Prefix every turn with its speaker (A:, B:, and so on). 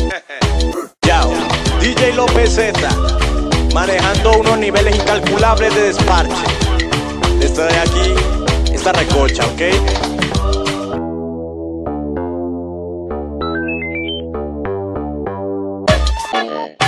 A: Yao, DJ López Z, manejando unos niveles incalculables de desparche. Esto de aquí, esta recocha, ¿ok?